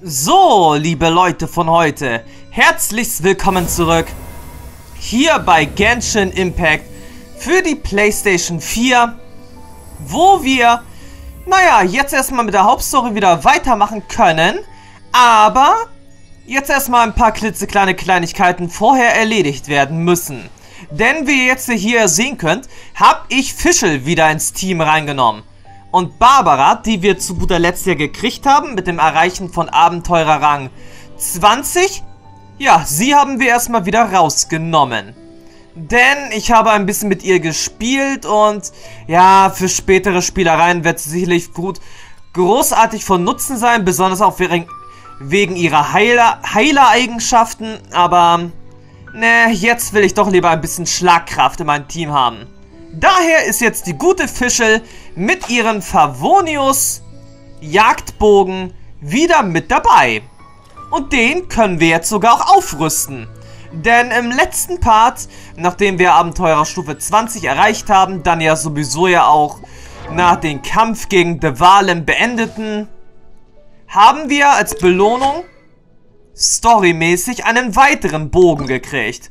So, liebe Leute von heute, herzlichst willkommen zurück hier bei Genshin Impact für die PlayStation 4, wo wir, naja, jetzt erstmal mit der Hauptstory wieder weitermachen können, aber jetzt erstmal ein paar klitzekleine Kleinigkeiten vorher erledigt werden müssen. Denn wie ihr jetzt hier sehen könnt, habe ich Fischl wieder ins Team reingenommen. Und Barbara, die wir zu guter Letzt ja gekriegt haben, mit dem Erreichen von Abenteurer Rang 20, ja, sie haben wir erstmal wieder rausgenommen. Denn ich habe ein bisschen mit ihr gespielt und ja, für spätere Spielereien wird sie sicherlich großartig von Nutzen sein, besonders auch wegen ihrer Heiler-Eigenschaften, aber ne, jetzt will ich doch lieber ein bisschen Schlagkraft in meinem Team haben. Daher ist jetzt die gute Fischl mit ihrem Favonius Jagdbogen wieder mit dabei. Und den können wir jetzt sogar auch aufrüsten. Denn im letzten Part, nachdem wir Abenteurer Stufe 20 erreicht haben, dann ja sowieso ja auch nach dem Kampf gegen Dvalin beendeten, haben wir als Belohnung storymäßig einen weiteren Bogen gekriegt.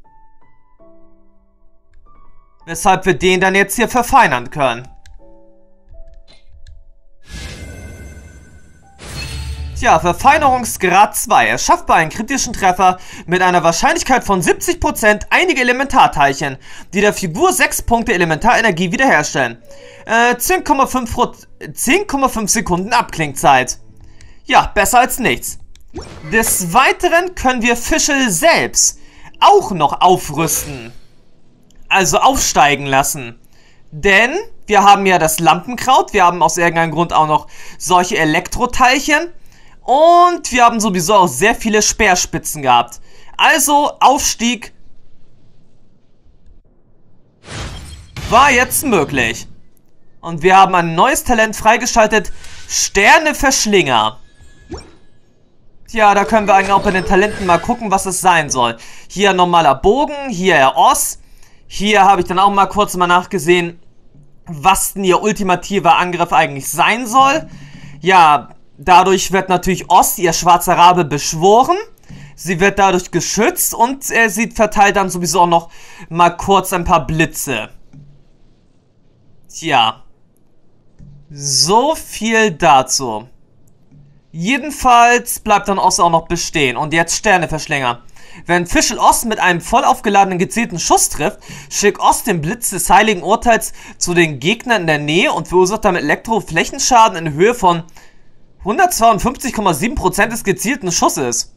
Weshalb wir den dann jetzt hier verfeinern können. Tja, Verfeinerungsgrad 2. Es schafft bei einem kritischen Treffer mit einer Wahrscheinlichkeit von 70% einige Elementarteilchen, die der Figur 6 Punkte Elementarenergie wiederherstellen. 10,5 Sekunden Abklingzeit. Ja, besser als nichts. Des Weiteren können wir Fischl selbst auch noch aufrüsten. Also aufsteigen lassen. Denn wir haben ja das Lampenkraut, wir haben aus irgendeinem Grund auch noch solche Elektroteilchen und wir haben sowieso auch sehr viele Speerspitzen gehabt. Also Aufstieg war jetzt möglich. Und wir haben ein neues Talent freigeschaltet, Sterneverschlinger. Tja, da können wir eigentlich auch bei den Talenten mal gucken, was es sein soll. Hier ein normaler Bogen, hier Oss. Hier habe ich dann auch mal kurz nachgesehen, was denn ihr ultimativer Angriff eigentlich sein soll. Ja, dadurch wird natürlich Oss, ihr schwarzer Rabe, beschworen. Sie wird dadurch geschützt und sie verteilt dann sowieso auch noch mal kurz ein paar Blitze. Tja, so viel dazu. Jedenfalls bleibt dann Oss auch noch bestehen. Und jetzt Sterneverschlinger. Wenn Fischl Oss mit einem voll aufgeladenen gezielten Schuss trifft, schickt Oss den Blitz des heiligen Urteils zu den Gegnern in der Nähe und verursacht damit Elektroflächenschaden in Höhe von 152,7% des gezielten Schusses.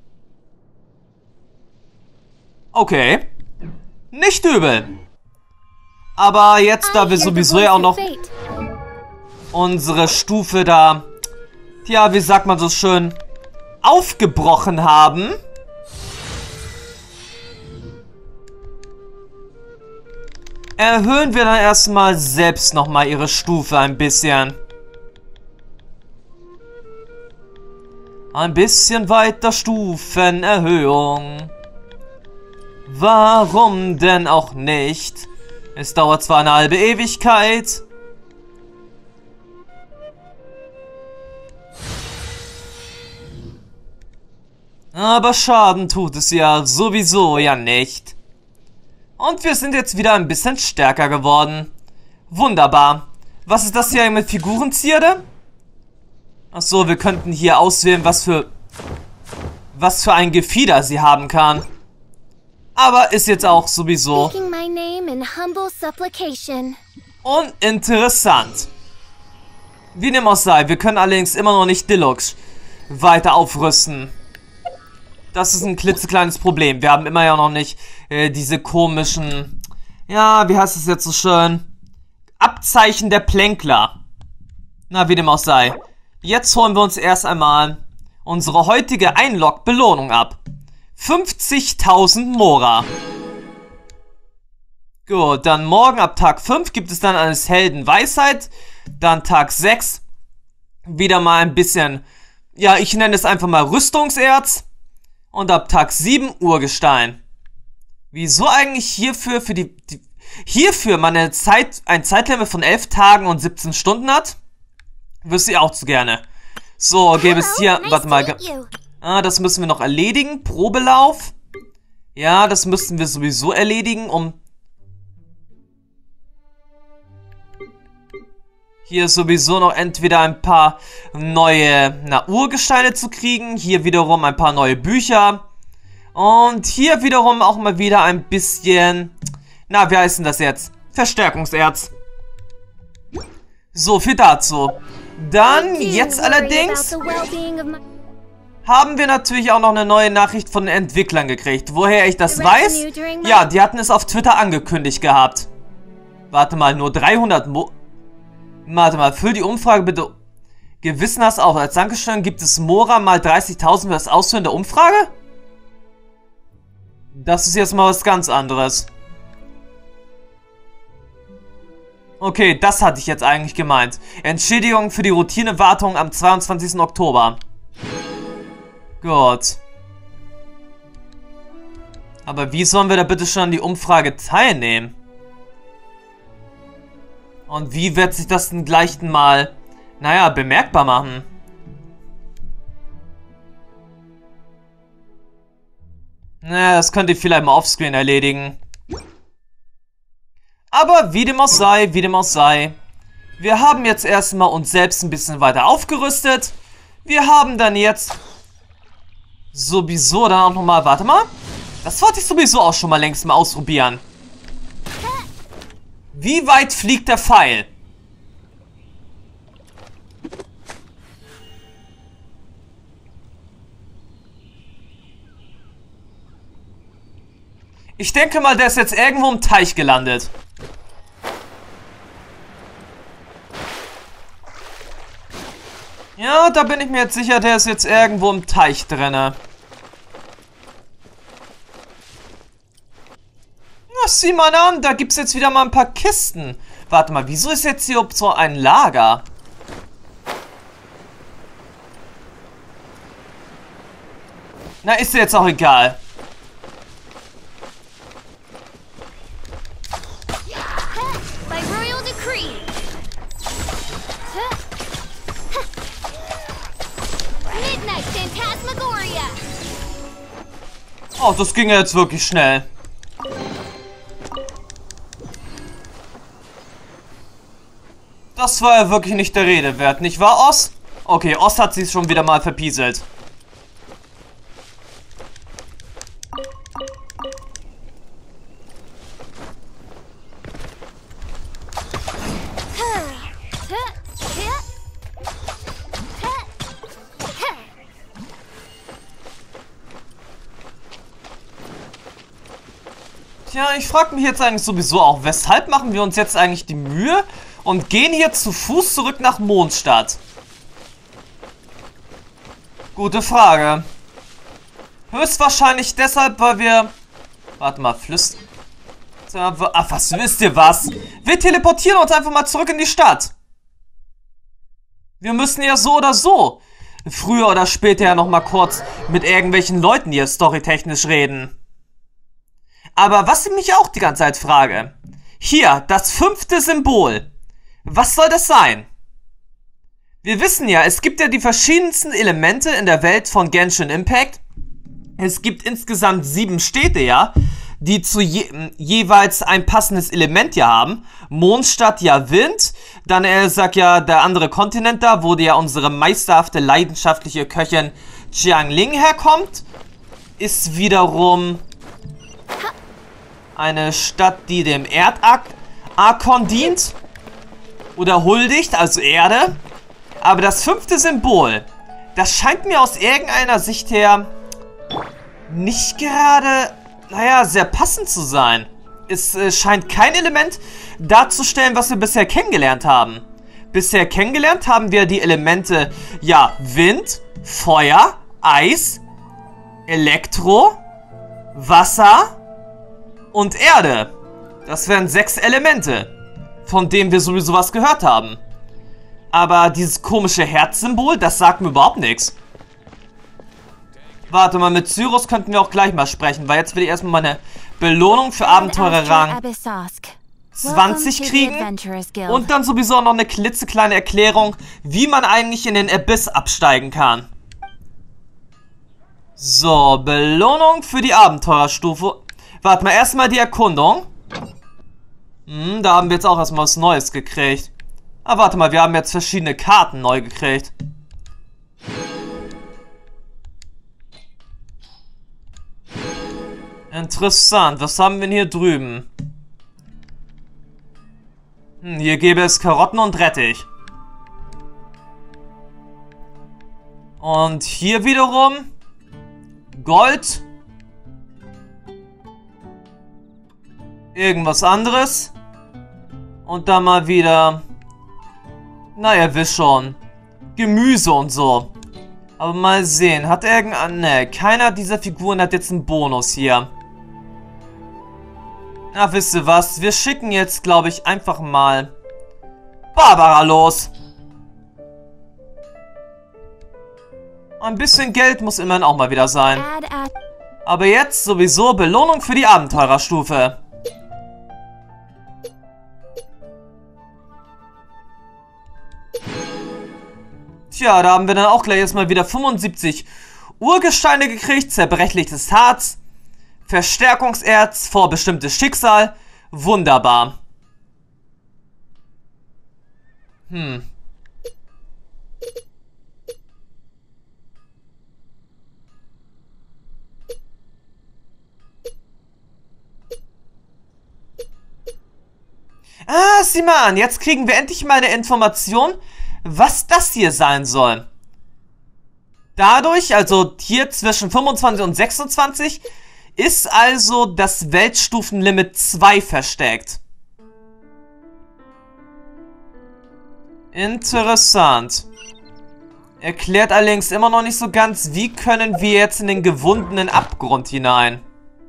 Okay. Nicht übel. Aber jetzt, da wir sowieso ja auch noch unsere Stufe da, ja, wie sagt man so schön, aufgebrochen haben, erhöhen wir dann erstmal selbst nochmal ihre Stufe ein bisschen. Ein bisschen weiter Stufenerhöhung. Warum denn auch nicht? Es dauert zwar eine halbe Ewigkeit. Aber Schaden tut es ja sowieso ja nicht. Und wir sind jetzt wieder ein bisschen stärker geworden. Wunderbar. Was ist das hier mit Figurenzierde? Achso, wir könnten hier auswählen, was für ein Gefieder sie haben kann. Aber ist jetzt auch sowieso uninteressant. Wie dem auch sei, wir können allerdings immer noch nicht Deluxe weiter aufrüsten. Das ist ein klitzekleines Problem. Wir haben immer ja noch nicht diese komischen, ja, wie heißt es jetzt so schön? Abzeichen der Plänkler. Na, wie dem auch sei. Jetzt holen wir uns erst einmal unsere heutige Einlog-Belohnung ab. 50.000 Mora. Gut, dann morgen ab Tag 5 gibt es dann eines Helden Weisheit. Dann Tag 6 wieder mal ein bisschen, ja, ich nenne es einfach mal Rüstungserz. Und ab Tag 7 Urgestein. Wieso eigentlich hierfür hierfür man ein Zeitlimit von 11 Tagen und 17 Stunden hat? Wüsste ich auch zu gerne. So, gäbe es hier... Warte mal. Das müssen wir noch erledigen. Probelauf. Ja, das müssten wir sowieso erledigen, um... Hier sowieso noch entweder ein paar neue Urgesteine zu kriegen. Hier wiederum ein paar neue Bücher. Und hier wiederum auch mal wieder ein bisschen... Na, wie heißt denn das jetzt? Verstärkungserz. So viel dazu. Dann, jetzt allerdings... haben wir natürlich auch noch eine neue Nachricht von den Entwicklern gekriegt. Woher ich das weiß? Ja, die hatten es auf Twitter angekündigt gehabt. Warte mal, nur 300 Warte mal, füll die Umfrage bitte gewissenhaft auf. Als Dankeschön gibt es Mora mal 30.000 für das Ausfüllen der Umfrage? Das ist jetzt mal was ganz anderes. Okay, das hatte ich jetzt eigentlich gemeint. Entschädigung für die Routinewartung am 22. Oktober. Gut. Aber wie sollen wir da bitte schon an die Umfrage teilnehmen? Und wie wird sich das denn gleich mal, naja, bemerkbar machen? Naja, das könnt ihr vielleicht mal offscreen erledigen. Aber wie dem auch sei, wie dem auch sei. Wir haben jetzt erstmal uns selbst ein bisschen weiter aufgerüstet. Wir haben dann jetzt sowieso dann auch nochmal, warte mal. Das wollte ich sowieso auch schon mal längst mal ausprobieren. Wie weit fliegt der Pfeil? Ich denke mal, der ist jetzt irgendwo im Teich gelandet. Ja, da bin ich mir jetzt sicher, der ist jetzt irgendwo im Teich drinne. Na, sieh mal an, da gibt es jetzt wieder mal ein paar Kisten. Warte mal, wieso ist jetzt hier so ein Lager? Na, ist dir jetzt auch egal. Oh, das ging ja jetzt wirklich schnell. Das war ja wirklich nicht der Rede wert, nicht wahr, Oz? Okay, Oz hat sich schon wieder mal verpieselt. Tja, ich frage mich jetzt eigentlich sowieso auch, weshalb machen wir uns jetzt eigentlich die Mühe und gehen hier zu Fuß zurück nach Mondstadt? Gute Frage. Höchstwahrscheinlich deshalb, weil wir... Warte mal, flüstern... Ach, was wisst ihr was? Wir teleportieren uns einfach mal zurück in die Stadt. Wir müssen ja so oder so früher oder später ja nochmal kurz mit irgendwelchen Leuten hier storytechnisch reden. Aber was ich mich auch die ganze Zeit frage, hier, das 5. Symbol, was soll das sein? Wir wissen ja, es gibt ja die verschiedensten Elemente in der Welt von Genshin Impact. Es gibt insgesamt 7 Städte, ja, die zu jeweils ein passendes Element ja haben. Mondstadt ja Wind, dann sagt ja der andere Kontinent da, wo ja unsere meisterhafte, leidenschaftliche Köchin Xiangling herkommt, ist wiederum... eine Stadt, die dem Erdakon dient. Oder huldigt, also Erde. Aber das 5. Symbol, das scheint mir aus irgendeiner Sicht her nicht gerade, naja, sehr passend zu sein. Es scheint kein Element darzustellen, was wir bisher kennengelernt haben. Bisher kennengelernt haben wir die Elemente, ja, Wind, Feuer, Eis, Elektro, Wasser und Erde. Das wären 6 Elemente, von denen wir sowieso was gehört haben. Aber dieses komische Herzsymbol, das sagt mir überhaupt nichts. Warte mal, mit Cyrus könnten wir auch gleich mal sprechen, weil jetzt will ich erstmal meine Belohnung für Abenteurer Rang 20 kriegen und dann sowieso noch eine klitzekleine Erklärung, wie man eigentlich in den Abyss absteigen kann. So, Belohnung für die Abenteurerstufe. Warte mal, erstmal die Erkundung. Da haben wir jetzt auch erstmal was Neues gekriegt. Aber warte mal, wir haben jetzt verschiedene Karten neu gekriegt. Interessant, was haben wir denn hier drüben? Hier gäbe es Karotten und Rettich. Und hier wiederum Gold. Irgendwas anderes. Und dann mal wieder... Na, ihr wisst schon. Gemüse und so. Aber mal sehen. Hat irgendein... Ne, keiner dieser Figuren hat jetzt einen Bonus hier. Na, wisst ihr was? Wir schicken jetzt, glaube ich, einfach mal Barbara los. Ein bisschen Geld muss immerhin auch mal wieder sein. Aber jetzt sowieso Belohnung für die Abenteurerstufe. Tja, da haben wir dann auch gleich erstmal wieder 75 Urgesteine gekriegt, zerbrechliches Harz, Verstärkungserz, vorbestimmtes Schicksal. Wunderbar. Ah, sieh mal an, jetzt kriegen wir endlich mal eine Information, was das hier sein soll. Dadurch, also hier zwischen 25 und 26, ist also das Weltstufenlimit 2 versteckt. Interessant. Erklärt allerdings immer noch nicht so ganz, wie können wir jetzt in den gewundenen Abgrund hinein.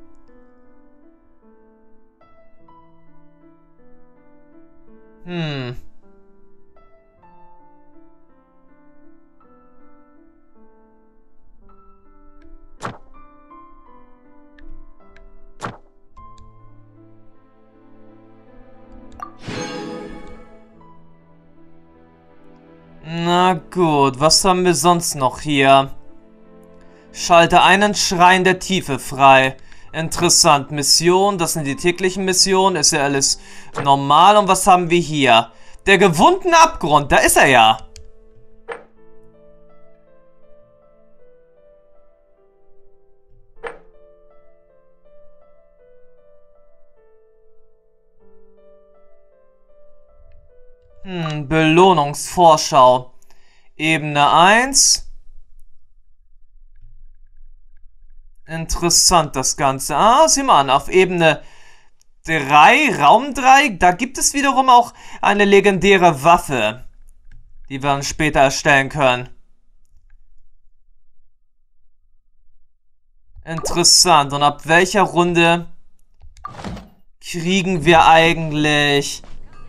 Na gut, was haben wir sonst noch hier? Schalte einen Schrein der Tiefe frei. Interessant. Mission, das sind die täglichen Missionen. Ist ja alles normal. Und was haben wir hier? Der gewundene Abgrund, da ist er ja. Belohnungsvorschau. Ebene 1. Interessant das Ganze. Ah, sieh mal an, auf Ebene 3, Raum 3, da gibt es wiederum auch eine legendäre Waffe, die wir dann später erstellen können. Interessant. Und ab welcher Runde kriegen wir eigentlich...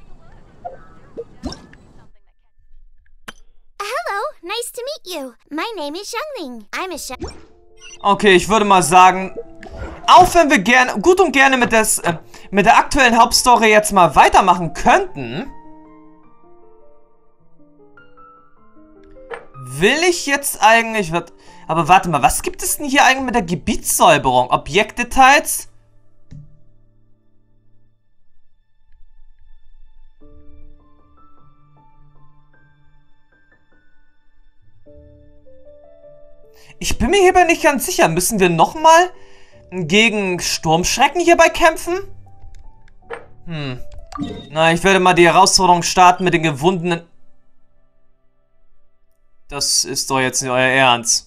Nice to meet you. My name is Xiangling. I'm a Okay, ich würde mal sagen, auch wenn wir gerne, gut und gerne mit der aktuellen Hauptstory jetzt mal weitermachen könnten, will ich jetzt eigentlich... Aber warte mal, was gibt es denn hier eigentlich mit der Gebietssäuberung? Objektdetails? Ich bin mir hierbei nicht ganz sicher. Müssen wir nochmal gegen Sturmschrecken hierbei kämpfen? Na, ich werde mal die Herausforderung starten mit den gewundenen... Das ist doch jetzt nicht euer Ernst.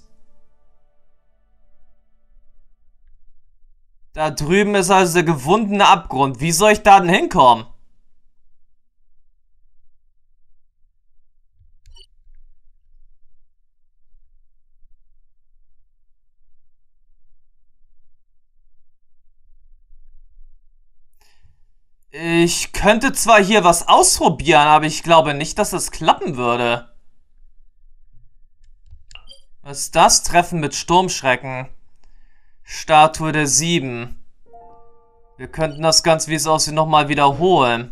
Da drüben ist also der gewundene Abgrund. Wie soll ich da denn hinkommen? Ich könnte zwar hier was ausprobieren, aber ich glaube nicht, dass es klappen würde. Was ist das? Treffen mit Sturmschrecken. Statue der 7. Wir könnten das Ganze, wie es aussieht, nochmal wiederholen.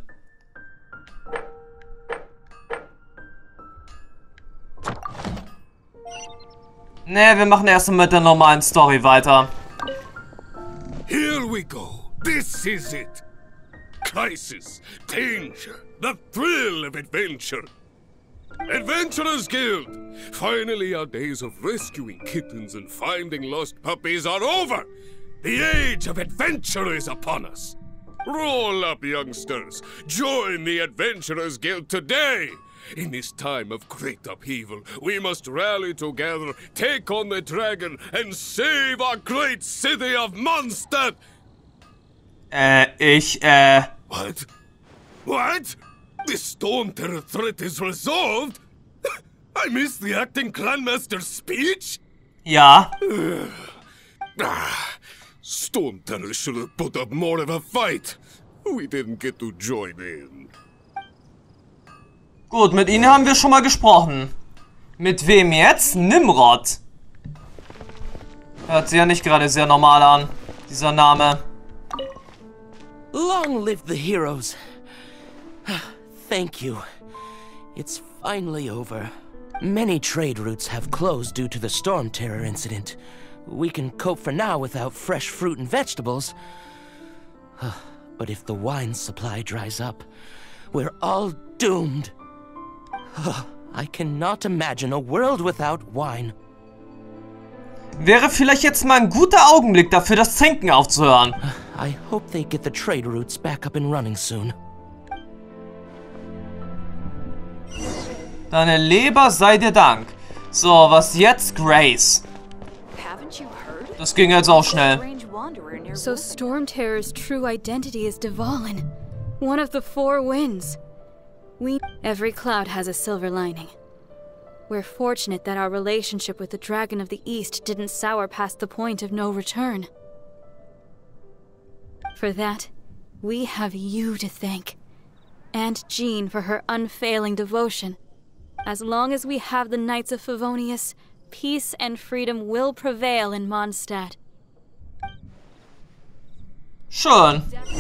Ne, wir machen erst mit der normalen Story weiter. Here we go. This is it. Crisis, danger, the thrill of adventure. Adventurers Guild! Finally, our days of rescuing kittens and finding lost puppies are over! The age of adventure is upon us! Roll up, youngsters! Join the Adventurers Guild today! In this time of great upheaval, we must rally together, take on the dragon, and save our great city of Mondstadt! What? What? The Storm Terror threat is resolved? I missed the acting Clanmaster's speech? Ja. Storm Terror should have put up more of a fight. We didn't get to join in. Gut, mit Ihnen haben wir schon mal gesprochen. Mit wem jetzt? Nimrod. Hört sich ja nicht gerade sehr normal an, dieser Name. Long live the heroes. Thank you. It's finally over. Many trade routes have closed due to the Storm Terror incident. We can cope for now without fresh fruit and vegetables. But if the wine supply dries up, we're all doomed. I cannot imagine a world without wine. Wäre vielleicht jetzt mal ein guter Augenblick dafür, das Trinken aufzuhören. I hope they get the trade routes back up and running soon. Deine Leber sei dir Dank. So, was jetzt? Grace. Das ging jetzt auch schnell. So Storm Terror's true identity is Dvalin, one of the four winds. Every cloud has a silver lining. We're fortunate that our relationship with the Dragon of the East didn't sour past the point of no return. For that, we have you to thank. And Jean for her unfailing devotion. As long as we have the Knights of Favonius, peace and freedom will prevail in Mondstadt. Schön.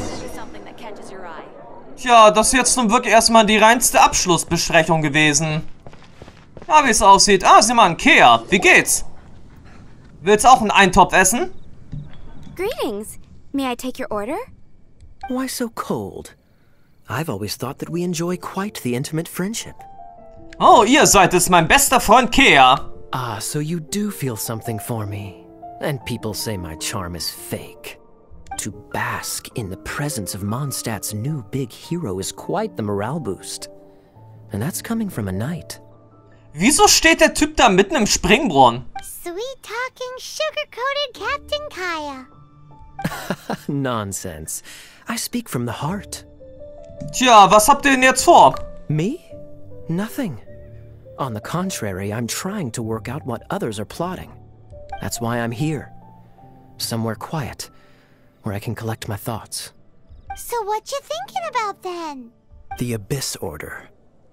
Tja, das ist jetzt nun wirklich erstmal die reinste Abschlussbesprechung gewesen. Ja, wie es aussieht. Ah, sieh mal, ein Kea. Wie geht's? Willst auch einen Eintopf essen? Greetings. May I take your order? Why so cold? I've always thought that we enjoy quite the intimate friendship. Oh, ihr seid es, mein bester Freund Kea. Ah, so you do feel something for me. And people say my charm is fake. To bask in the presence of Mondstadt's new big hero is quite the morale boost. And that's coming from a knight. Wieso steht der Typ da mitten im Springbrunnen? Sweet-talking, sugar-coated Captain Kaya. Nonsense. I speak from the heart. Tja, was habt ihr denn jetzt vor? Me? Nothing. On the contrary, I'm trying to work out what others are plotting. That's why I'm here. Somewhere quiet, where I can collect my thoughts. So what you thinking about then? The Abyss Order.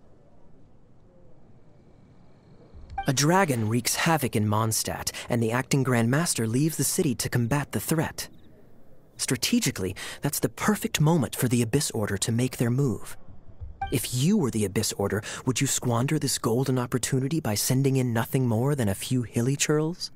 A dragon wreaks havoc in Mondstadt, and the acting Grand Master leaves the city to combat the threat. Strategically, that's the perfect moment for the Abyss Order to make their move. If you were the Abyss Order, would you squander this golden opportunity by sending in nothing more than a few hilly churls?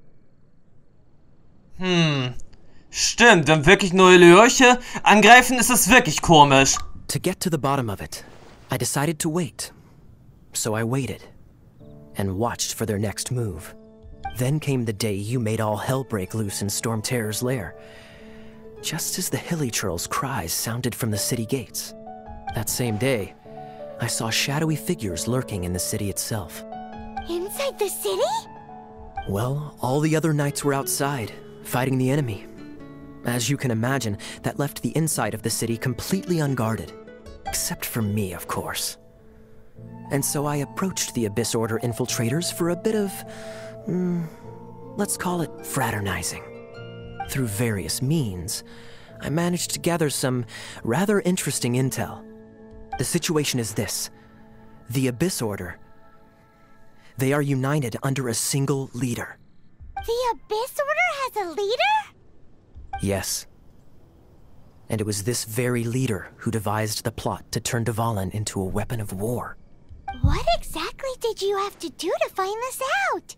Stimmt, wenn wirklich nur Lurche angreifen, ist es wirklich komisch. To get to the bottom of it, I decided to wait. So I waited, and watched for their next move. Then came the day you made all hell break loose in Storm Terror's lair. Just as the hilly churls' cries sounded from the city gates. That same day, I saw shadowy figures lurking in the city itself. Inside the city? Well, all the other knights were outside, fighting the enemy. As you can imagine, that left the inside of the city completely unguarded. Except for me, of course. And so I approached the Abyss Order infiltrators for a bit of, let's call it fraternizing. Through various means, I managed to gather some rather interesting intel. The situation is this. The Abyss Order, they are united under a single leader. The Abyss Order has a leader? Yes. And it was this very leader who devised the plot to turn Dvalin into a weapon of war. What exactly did you have to do to find this out?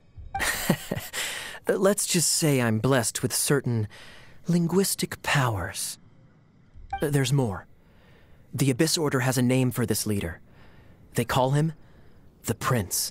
Let's just say I'm blessed with certain linguistic powers. There's more. The Abyss Order has a name for this leader. They call him the Prince.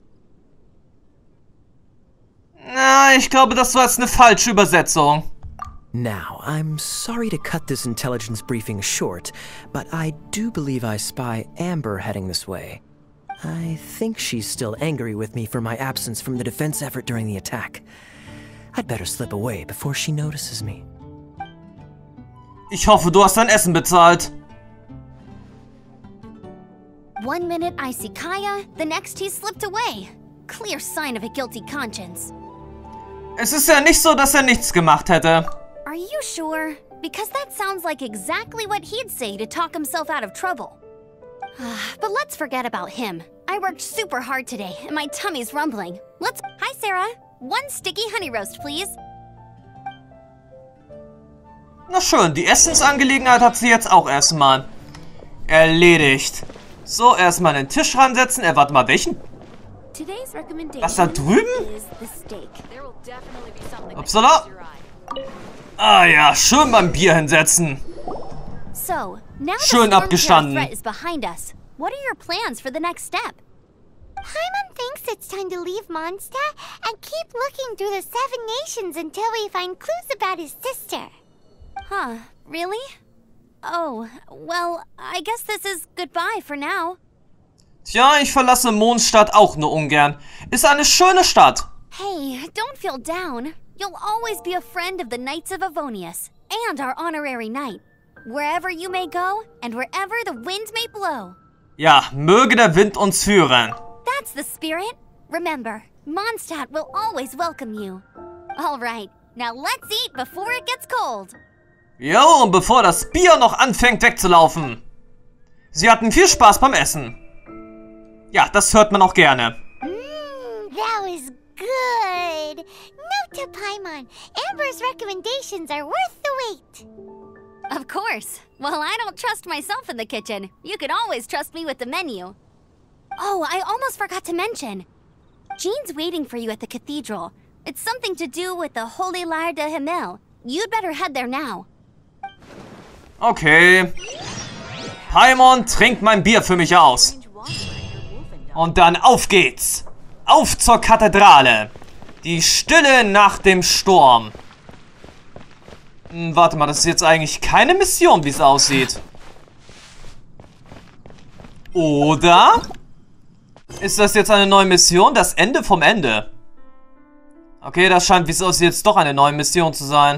Na, ich glaube, das war jetzt eine falsche Übersetzung. Now, I'm sorry to cut this intelligence briefing short, but I do believe I spy Amber heading this way. I think she's still angry with me for my absence from the defense effort during the attack. I'd better slip away before she notices me. Ich hoffe, du hast dein Essen bezahlt. 1 minute I see Kaya, the next he slipped away. Clear sign of a guilty conscience. Es ist ja nicht so, dass nichts gemacht hätte. Are you sure? Because that sounds like exactly what he'd say to talk himself out of trouble. But let's forget about him. I worked super hard today, and my tummy's rumbling. Hi, Sarah. 1 sticky honey roast, please. Na schön, die Essensangelegenheit hat sie jetzt auch erstmal erledigt. So, erstmal den Tisch ransetzen. Warte mal, welchen? Was da drüben? Upsala. Ah ja, schön beim Bier hinsetzen. Schön abgestanden. What are your plans for the next step? Paimon thinks it's time to leave Mondstadt and keep looking through the 7 nations until we find clues about his sister. Huh, really? Oh, well, I guess this is goodbye for now. Tja, ich verlasse Mondstadt auch nur ungern. Ist eine schöne Stadt. Hey, don't feel down. You'll always be a friend of the Knights of Avonius and our honorary knight. Wherever you may go and wherever the wind may blow. Ja, möge der Wind uns führen. That's the spirit. Remember, Mondstadt will always welcome you. All right, now let's eat before it gets cold. Jo, und bevor das Bier noch anfängt wegzulaufen. Sie hatten viel Spaß beim Essen. Ja, das hört man auch gerne. That was good. Note to Paimon, Amber's recommendations are worth the wait. Of course. Well, I don't trust myself in the kitchen. You can always trust me with the menu. Oh, I almost forgot to mention. Jean's waiting for you at the cathedral. It's something to do with the Holy Lyre de Himmel. You'd better head there now. Okay. Paimon, trink mein Bier für mich aus. Und dann auf geht's. Auf zur Kathedrale. Die Stille nach dem Sturm. Warte mal, das ist jetzt eigentlich keine Mission, wie es aussieht. Oder? Ist das jetzt eine neue Mission? Das Ende vom Ende. Okay, das scheint, wie es aussieht, jetzt doch eine neue Mission zu sein.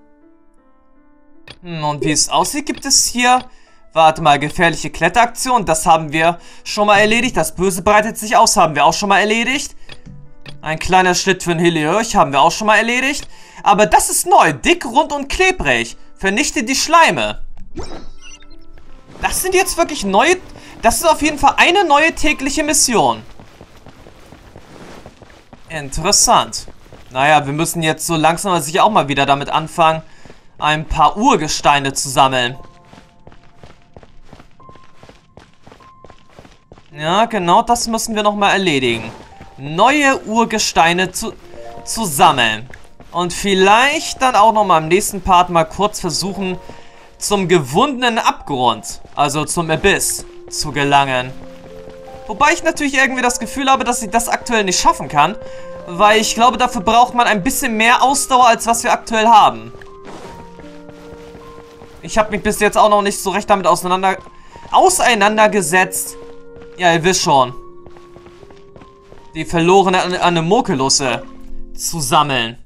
Und wie es aussieht, gibt es hier... Warte mal, gefährliche Kletteraktion. Das haben wir schon mal erledigt. Das Böse breitet sich aus, haben wir auch schon mal erledigt. Ein kleiner Schritt für den Heliurch haben wir auch schon mal erledigt. Aber das ist neu. Dick, rund und klebrig. Vernichte die Schleime. Das sind jetzt wirklich neue... Das ist auf jeden Fall eine neue tägliche Mission. Interessant. Naja, wir müssen jetzt so langsam aber sicher auch mal wieder damit anfangen, ein paar Urgesteine zu sammeln. Ja, genau das müssen wir nochmal erledigen. Neue Urgesteine zu sammeln. Und vielleicht dann auch nochmal im nächsten Part mal kurz versuchen, zum gewundenen Abgrund, also zum Abyss, zu gelangen. Wobei ich natürlich irgendwie das Gefühl habe, dass ich das aktuell nicht schaffen kann. Weil ich glaube, dafür braucht man ein bisschen mehr Ausdauer, als was wir aktuell haben. Ich habe mich bis jetzt auch noch nicht so recht damit auseinandergesetzt. Ja, ihr wisst schon. Die verlorene Anemokelusse zu sammeln.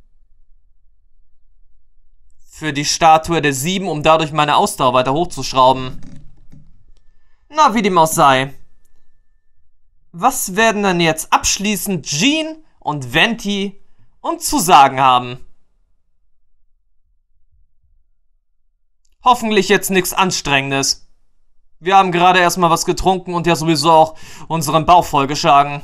Für die Statue der 7, um dadurch meine Ausdauer weiter hochzuschrauben. Na, wie dem auch sei. Was werden dann jetzt abschließend Jean und Venti uns zu sagen haben? Hoffentlich jetzt nichts Anstrengendes. Wir haben gerade erstmal was getrunken und ja sowieso auch unseren Bauch vollgeschlagen.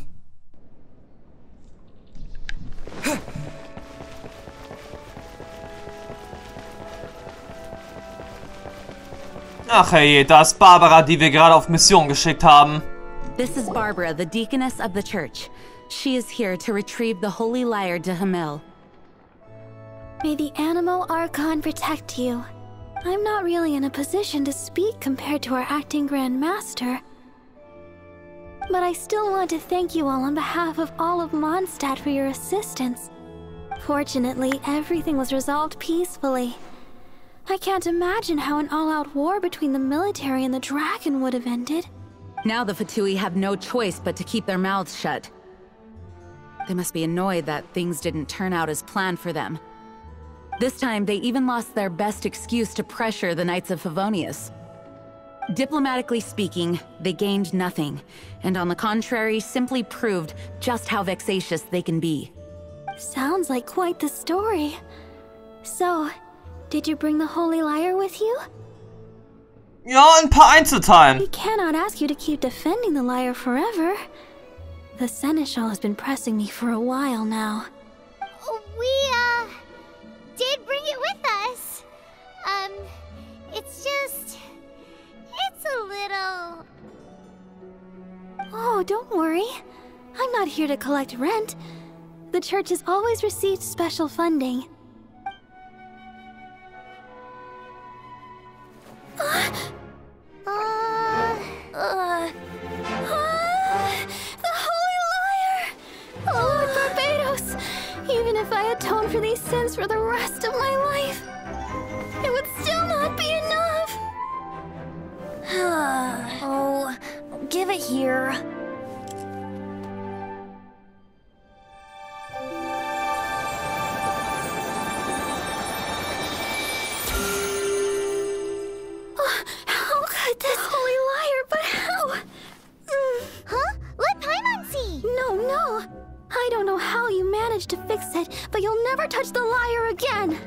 Ach hey, da ist Barbara, die wir gerade auf Mission geschickt haben. This is Barbara, the deaconess of the church. She is here to retrieve the holy lyre to Hamel. May the Anemo Archon protect you. I'm not really in a position to speak compared to our acting Grand Master. But I still want to thank you all on behalf of all of Mondstadt for your assistance. Fortunately, everything was resolved peacefully. I can't imagine how an all-out war between the military and the dragon would have ended. Now the Fatui have no choice but to keep their mouths shut. They must be annoyed that things didn't turn out as planned for them. This time, they even lost their best excuse to pressure the Knights of Favonius. Diplomatically speaking, they gained nothing, and on the contrary, simply proved just how vexatious they can be. Sounds like quite the story. So, did you bring the Holy Lyre with you? Ja, ein paar Einzelteilen. We cannot ask you to keep defending the lyre forever. The Seneschal has been pressing me for a while now. We, did bring it with us. It's a little... Oh, don't worry. I'm not here to collect rent. The church has always received special funding. The Holy Lyre! Lord Barbatos! Even if I atone for these sins for the rest of my life, it would still not be enough! Oh, give it here. How could this Holy Lyre, but how? Huh? Let Paimon see! No. I don't know how you managed to fix it, but you'll never touch the lyre again!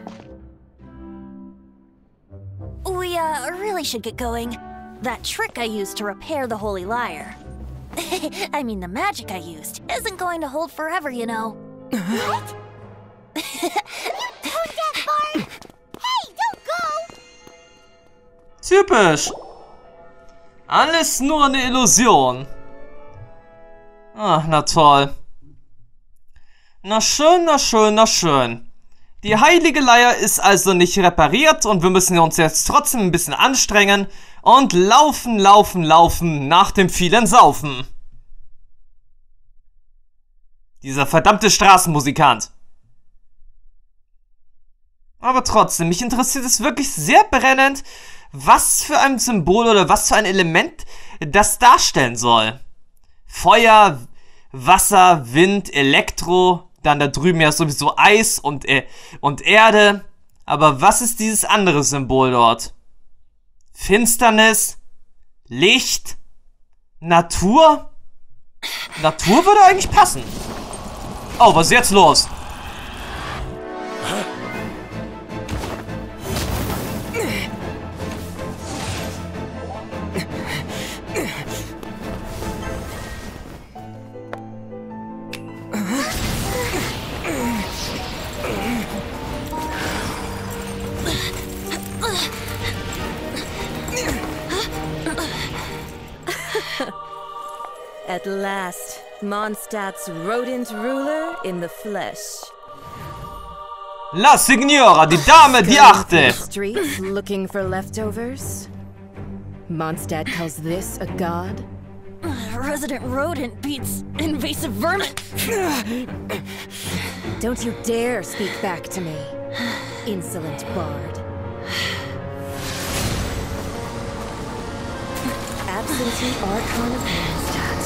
We, really should get going. That trick I used to repair the Holy Lyre. I mean, the magic I used isn't going to hold forever, you know. What? You tone-deaf bard! Hey, don't go! Typisch. Alles nur eine Illusion. Ach, na toll. Na schön, na schön, na schön. Die heilige Leier ist also nicht repariert und wir müssen uns jetzt trotzdem ein bisschen anstrengen und laufen nach dem vielen Saufen. Dieser verdammte Straßenmusikant. Aber trotzdem, mich interessiert es wirklich sehr brennend, was für ein Symbol oder was für ein Element das darstellen soll. Feuer, Wasser, Wind, Elektro, dann da drüben ja sowieso Eis und Erde. Aber was ist dieses andere Symbol dort? Finsternis? Licht? Natur? Natur würde eigentlich passen. Oh, was ist jetzt los? At last, Mondstadt's rodent ruler in the flesh. La Signora, die Dame, die Achte. Streets looking for leftovers. Mondstadt calls this a god? Resident rodent beats invasive vermin. Don't you dare speak back to me, insolent bard. Absentee Archon of Mondstadt.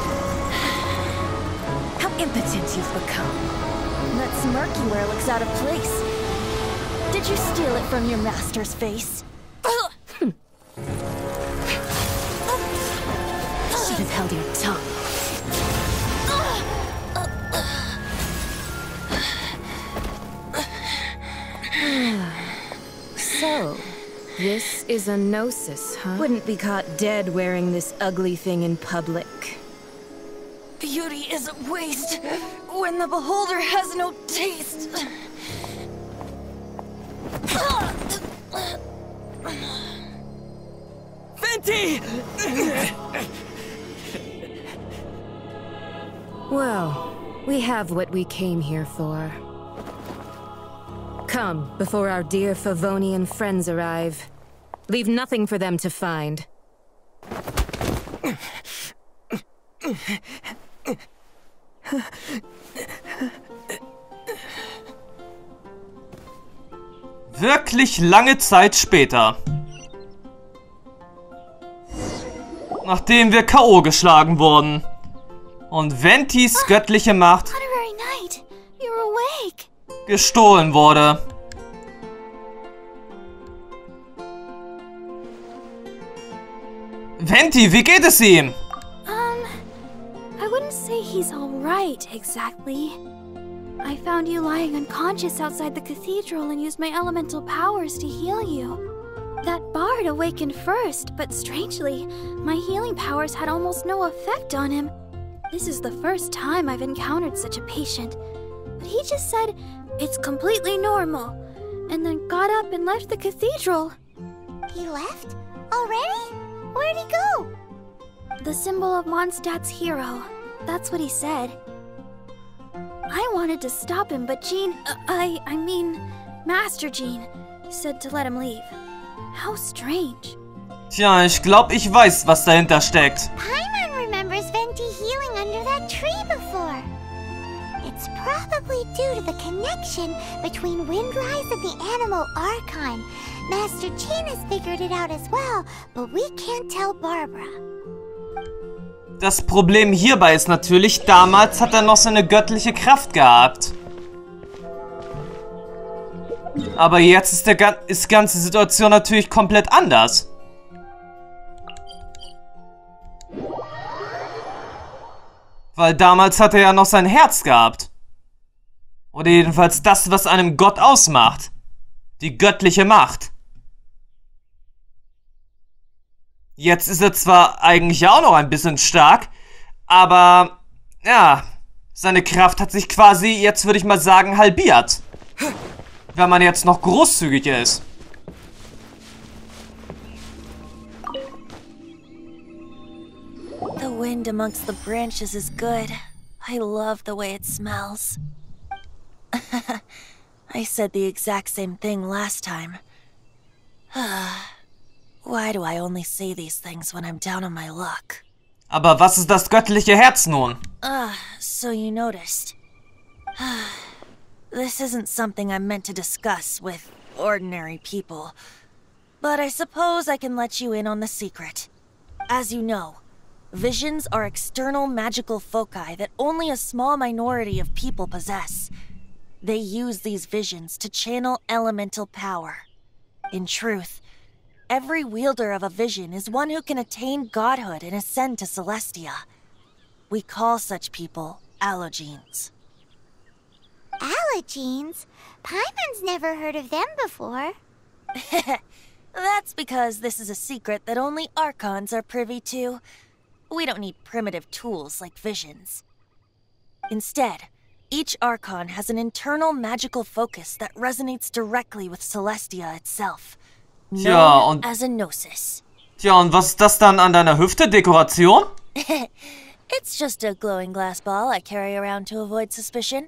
How impotent you've become. That smirk you wear looks out of place. Did you steal it from your master's face? Should have held your tongue. So, this is a gnosis, huh? Wouldn't be caught dead wearing this ugly thing in public. Beauty is a waste when the beholder has no taste. Venti! Well, we have what we came here for. Come, before our dear Favonian friends arrive. Leave nothing for them to find. Wirklich lange Zeit später. Nachdem wir K.O. geschlagen wurden. Und Ventis göttliche Macht Honorary Knight, you're awake. gestohlen wurde. Venti, wie geht es ihm? I wouldn't say he's alright, exactly. I found you lying unconscious outside the cathedral and used my elemental powers to heal you. That bard awakened first, but strangely, my healing powers had almost no effect on him. This is the first time I've encountered such a patient. But he just said, it's completely normal, and then got up and left the cathedral. He left? Already? Where'd he go? The symbol of Mondstadt's hero. That's what he said. I wanted to stop him, but Jean, I mean, Master Jean, said to let him leave. How strange. Tja, ich glaube, ich weiß, was dahinter steckt. Paimon remembers Venti healing under that tree before. It's probably due to the connection between Windrise and the Animal Archon. Master Jean has figured it out as well, but we can't tell Barbara. Das Problem hierbei ist natürlich, damals hat er noch seine göttliche Kraft gehabt. Aber jetzt ist die ganze Situation natürlich komplett anders. Weil damals hat er ja noch sein Herz gehabt. Oder jedenfalls das, was einem Gott ausmacht. Die göttliche Macht. Jetzt ist er zwar eigentlich auch noch ein bisschen stark, aber ja, seine Kraft hat sich quasi, jetzt würde ich mal sagen, halbiert. Wenn man jetzt noch großzügig ist. The wind amongst the branches is good. I love the way it smells. I said the exact same thing last time. Why do I only say these things when I'm down on my luck? Aber was ist das göttliche Herz nun? So you noticed. This isn't something I'm meant to discuss with ordinary people. But I suppose I can let you in on the secret. As you know, visions are external magical foci that only a small minority of people possess. They use these visions to channel elemental power. In truth, every wielder of a vision is one who can attain godhood and ascend to Celestia. We call such people Allogenes. Allogenes? Paimon's never heard of them before. That's because this is a secret that only Archons are privy to. We don't need primitive tools like visions. Instead, each Archon has an internal magical focus that resonates directly with Celestia itself. Known as a Gnosis. Tja, und was ist das dann an deiner Hüfte? Dekoration? It's just a glowing glass ball I carry around to avoid suspicion.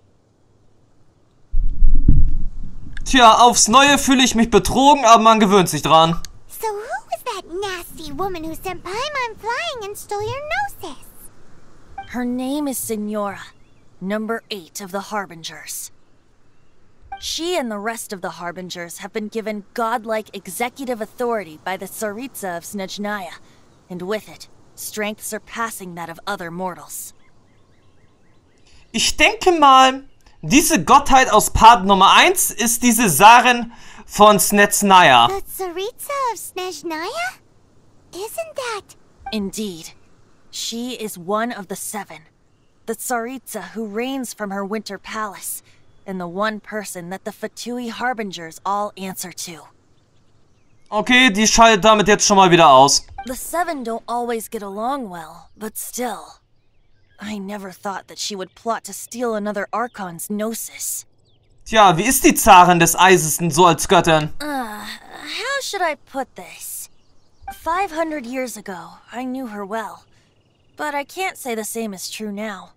Tja, aufs Neue fühle ich mich betrogen, aber man gewöhnt sich dran. So who was that nasty woman who sent Paimon flying and stole your Gnosis? Her name is Signora, number 8 of the Harbingers. She and the rest of the Harbingers have been given godlike executive authority by the Tsaritsa of Snezhnaya, and with it, strength surpassing that of other mortals. Ich denke mal, diese Gottheit aus Part Nummer 1 ist diese Sarin von Snezhnaya. The Tsaritsa of Snezhnaya? Isn't that... Indeed. She is one of the 7. The Tsaritsa who reigns from her winter palace, and the one person that the Fatui Harbingers all answer to. Okay, die schaltet damit jetzt schon mal wieder aus. The 7 don't always get along well, but still. I never thought that she would plot to steal another Archon's Gnosis. Tja, wie ist die Zarin des Eises denn so als Göttin? How should I put this? 500 years ago, I knew her well. But I can't say the same is true now.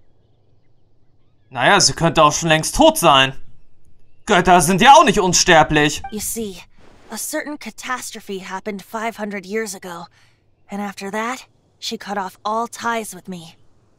Naja, sie könnte auch schon längst tot sein. Götter sind ja auch nicht unsterblich. You see, a certain catastrophe happened 500 years ago. And after that, she cut off all ties with me.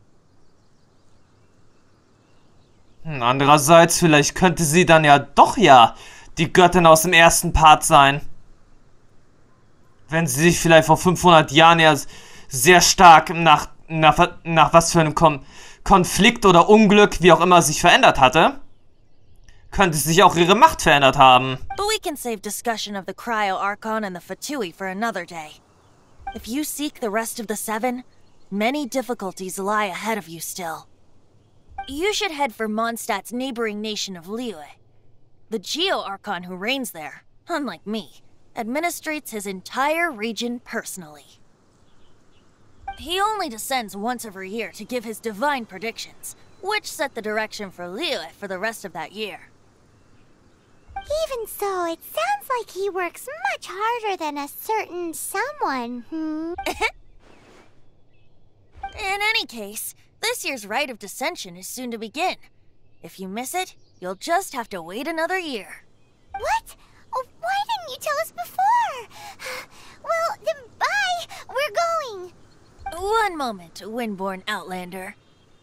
Andererseits, vielleicht könnte sie dann ja doch die Göttin aus dem ersten Part sein. Wenn sie sich vielleicht vor 500 Jahren ja sehr stark nach was für einem Konflikt oder Unglück, wie auch immer, sich verändert hatte, könnte sich auch ihre Macht verändert haben. But we can save discussion of the Cryo Archon and the Fatui for another day. If you seek the rest of the Seven, many difficulties lie ahead of you still. You should head for Mondstadt's neighboring nation of Liyue. The Geo-Archon who reigns there, unlike me, administrates his entire region personally. He only descends once every year to give his divine predictions, which set the direction for Liyue for the rest of that year. Even so, it sounds like he works much harder than a certain someone, In any case, this year's Rite of Descension is soon to begin. If you miss it, you'll just have to wait another year. What? Oh, why didn't you tell us before? Well, then bye! We're going! One moment, Windborn Outlander.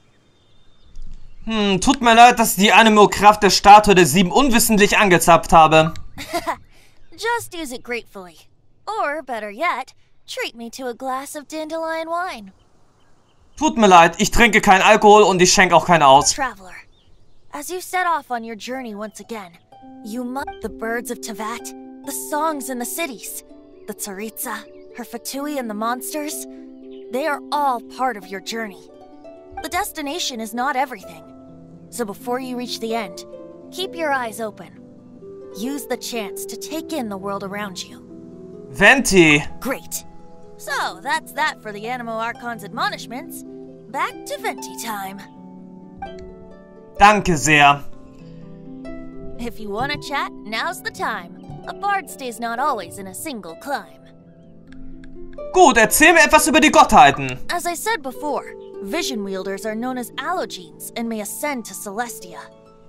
Tut mir leid, dass ich die Anemo-Kraft der Statue der 7 unwissentlich angezapft habe. Just use it gratefully. Or, better yet, treat me to a glass of dandelion wine. Tut mir leid, ich trinke keinen Alkohol und ich schenke auch keinen aus. Traveler, as you set off on your journey once again, you must the birds of Tevat, the songs in the cities, the Tsaritsa, her Fatui and the monsters, they are all part of your journey. The destination is not everything. So before you reach the end, keep your eyes open. Use the chance to take in the world around you. Venti! Great. So, that's that for the Anemo Archon's admonishments. Back to Venti time. Danke sehr. If you want to chat, now's the time. A bard stays not always in a single climb. Gut, erzähl mir etwas über die Gottheiten. As I said before, Vision Wielders are known as Allogenes and may ascend to Celestia.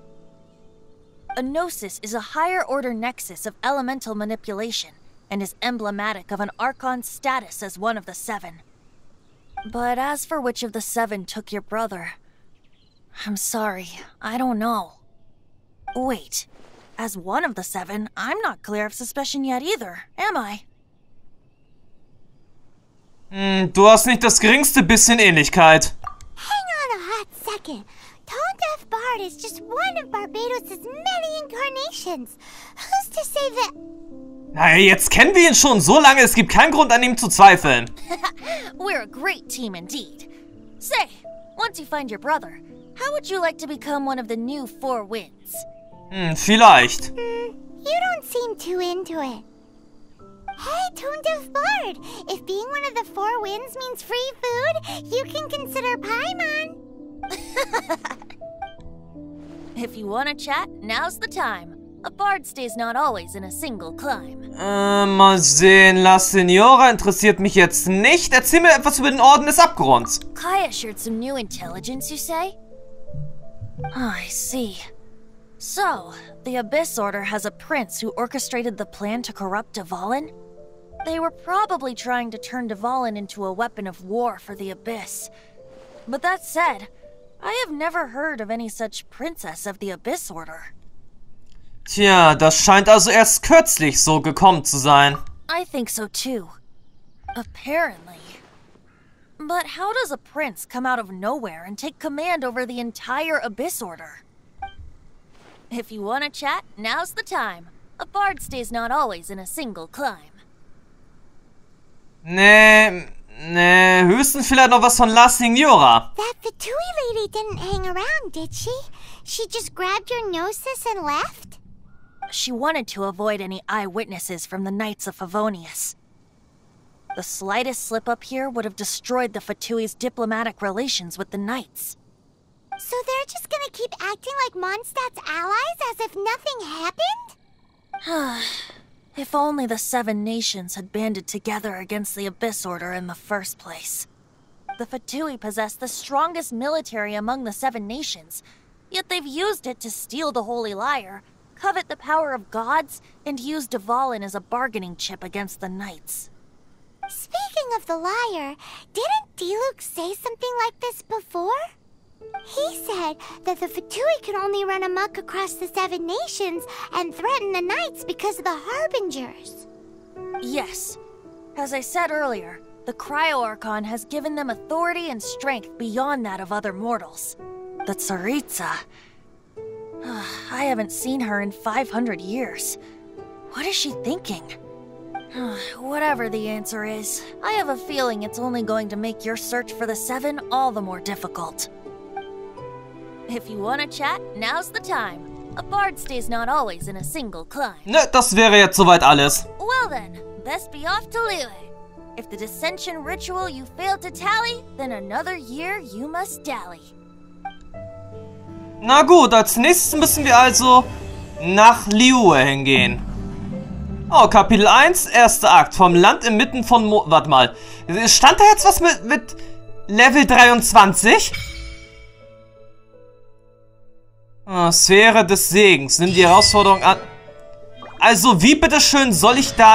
A Gnosis is a higher-order nexus of elemental manipulation and is emblematic of an Archon's status as one of the 7. But as for which of the 7 took your brother, I'm sorry, I don't know. Wait, as one of the 7, I'm not clear of suspicion yet either, am I? Du hast nicht das geringste bisschen Ähnlichkeit. Hang on a hot second. Tone Deaf Bard is just one of Barbados' many incarnations. Who's to say that... Naja, jetzt kennen wir ihn schon so lange, es gibt keinen Grund an ihm zu zweifeln. We're a great team indeed. Say, once you find your brother, how would you like to become one of the new 4 winds? Vielleicht. You don't seem too into it. Hey, Tone Deaf Bard! If being one of the 4 winds means free food, you can consider Paimon. If you want to chat, now's the time. A bard stays not always in a single climb. Mal sehen. La Signora interessiert mich jetzt nicht. Erzähl mir etwas über den Orden des Abgrunds. Kaya shared some new intelligence, you say? Oh, I see. So, the Abyss Order has a prince who orchestrated the plan to corrupt Dvalin? They were probably trying to turn Dvalin into a weapon of war for the Abyss. But that said, I have never heard of any such princess of the Abyss Order. Tja, das scheint also erst kürzlich so gekommen zu sein. I think so too. Apparently. But how does a prince come out of nowhere and take command over the entire Abyss Order? If you want to chat, now's the time. A bard stays not always in a single climb. Nee, höchstens vielleicht noch was von La Signora. That Fatui lady didn't hang around, did she? She just grabbed your Gnosis and left? She wanted to avoid any eyewitnesses from the Knights of Favonius. The slightest slip-up here would have destroyed the Fatui's diplomatic relations with the Knights. So they're just gonna keep acting like Mondstadt's allies as if nothing happened? If only the 7 nations had banded together against the Abyss Order in the first place. The Fatui possess the strongest military among the 7 nations, yet they've used it to steal the Holy Lyre, covet the power of gods, and use Dvalin as a bargaining chip against the Knights. Speaking of the Lyre, didn't Diluc say something like this before? He said that the Fatui could only run amok across the 7 nations and threaten the Knights because of the Harbingers. Yes. As I said earlier, the Cryo-Archon has given them authority and strength beyond that of other mortals. The Tsaritsa... I haven't seen her in 500 years. What is she thinking? Whatever the answer is, I have a feeling it's only going to make your search for the 7 all the more difficult. If you want to chat, now's the time. A bard stays not always in a single climb. Ne, das wäre jetzt soweit alles. Well then, best be off to Liyue. If the dissension ritual you failed to tally, then another year you must dally. Na gut, als nächstes müssen wir also nach Liyue hingehen. Oh, Kapitel 1, erster Akt. Vom Land inmitten von warte mal. Stand da jetzt was mit Level 23? Oh, Sphäre des Segens. Nimm die Herausforderung an. Also, wie bitteschön soll ich da...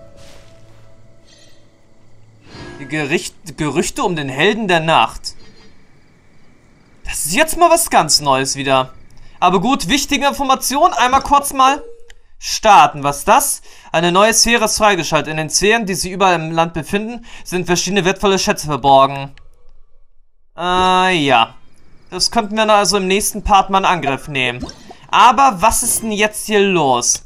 Gerüchte um den Helden der Nacht. Das ist jetzt mal was ganz Neues wieder. Aber gut, wichtige Information. Einmal kurz mal starten. Was ist das? Eine neue Sphäre ist freigeschaltet. In den Sphären, die sich überall im Land befinden, sind verschiedene wertvolle Schätze verborgen. Ja. Das könnten wir also im nächsten Part mal in Angriff nehmen. Aber was ist denn jetzt hier los?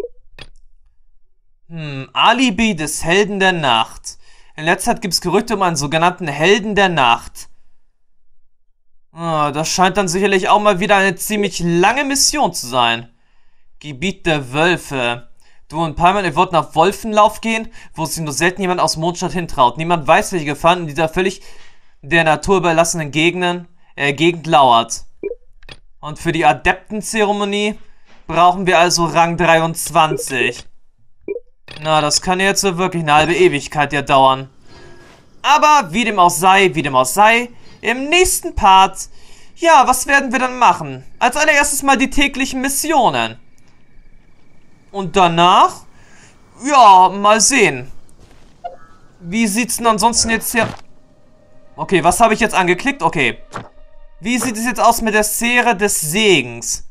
Alibi des Helden der Nacht. In letzter Zeit gibt es Gerüchte um einen sogenannten Helden der Nacht. Oh, das scheint dann sicherlich auch mal wieder eine ziemlich lange Mission zu sein. Gebiet der Wölfe. Du und Paimon, ihr wollt nach Wolfenlauf gehen, wo sich nur selten jemand aus Mondstadt hintraut. Niemand weiß, welche Gefahren in dieser völlig der Natur überlassenen Gegend lauert. Und für die Adeptenzeremonie brauchen wir also Rang 23. Na, das kann jetzt wirklich eine halbe Ewigkeit ja dauern. Aber wie dem auch sei, im nächsten Part, ja, was werden wir dann machen? Als allererstes mal die täglichen Missionen. Und danach, ja, mal sehen. Wie sieht's denn ansonsten jetzt hier... Okay, was habe ich jetzt angeklickt? Okay. Wie sieht es jetzt aus mit der Sphäre des Segens?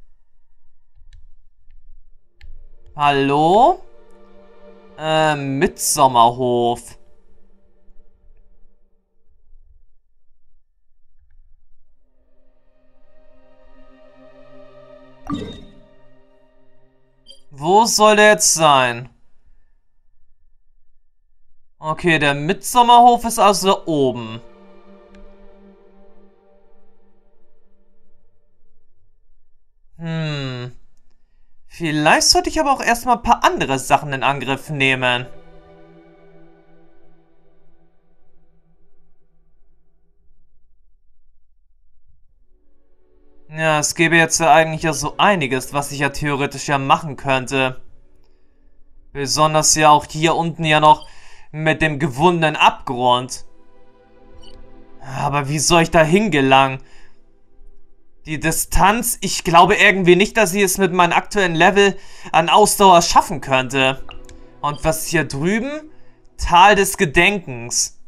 Hallo? Mitsommerhof. Wo soll der jetzt sein? Okay, der Mitsommerhof ist also da oben. Vielleicht sollte ich aber auch erstmal ein paar andere Sachen in Angriff nehmen. Ja, es gäbe jetzt ja eigentlich ja so einiges, was ich ja theoretisch ja machen könnte. Besonders ja auch hier unten ja noch mit dem gewundenen Abgrund. Aber wie soll ich da hingelangen? Die Distanz, ich glaube irgendwie nicht, dass ich es mit meinem aktuellen Level an Ausdauer schaffen könnte. Und was ist hier drüben? Tal des Gedenkens.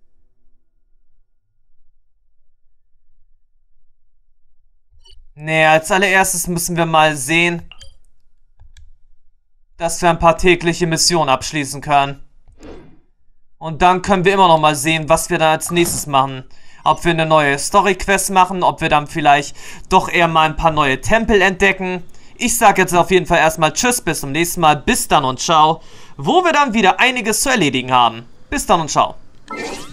Nee, als allererstes müssen wir mal sehen, dass wir ein paar tägliche Missionen abschließen können. Und dann können wir immer noch mal sehen, was wir dann als nächstes machen. Ob wir eine neue Story-Quest machen, ob wir dann vielleicht doch eher mal ein paar neue Tempel entdecken. Ich sage jetzt auf jeden Fall erstmal Tschüss, bis zum nächsten Mal. Bis dann und ciao. Wo wir dann wieder einiges zu erledigen haben. Bis dann und ciao.